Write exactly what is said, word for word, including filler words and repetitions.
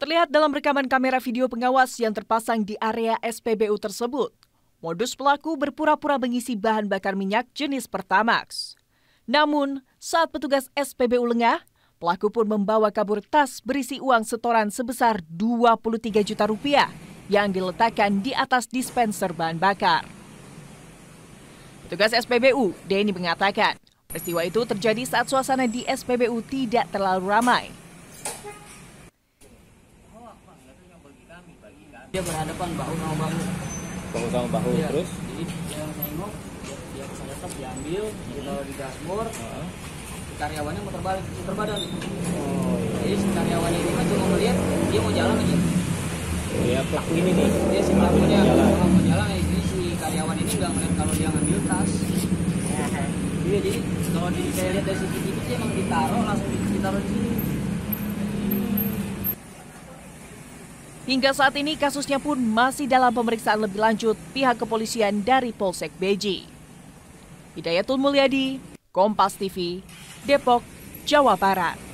Terlihat dalam rekaman kamera video pengawas yang terpasang di area S P B U tersebut, modus pelaku berpura-pura mengisi bahan bakar minyak jenis Pertamax. Namun, saat petugas S P B U lengah, pelaku pun membawa kabur tas berisi uang setoran sebesar dua puluh tiga juta rupiah yang diletakkan di atas dispenser bahan bakar. Petugas S P B U, Denny, mengatakan peristiwa itu terjadi saat suasana di S P B U tidak terlalu ramai. Dia berhadapan bahu sama bahu. Bahu sama bahu ya. Terus? Jadi dia nengok, dia, dia kesana tetap diambil, ditaruh di dashboard. Uh-huh. Si karyawannya muter balik, muter badan. Oh, iya. Jadi si karyawannya ini kan cuma melihat dia mau jalan aja. Ya pelaku ini nih. Dia si pelakunya mau, mau jalan, ya. Jadi si karyawan ini nggak melihat kalau dia ngambil tas. Uh-huh. Iya, jadi kalau di, saya lihat dari C C T V dia emang ditaruh langsung ditaruh di sini. Hingga saat ini kasusnya pun masih dalam pemeriksaan lebih lanjut pihak kepolisian dari Polsek Beji. Hidayatul Mulyadi, Kompas T V, Depok, Jawa Barat.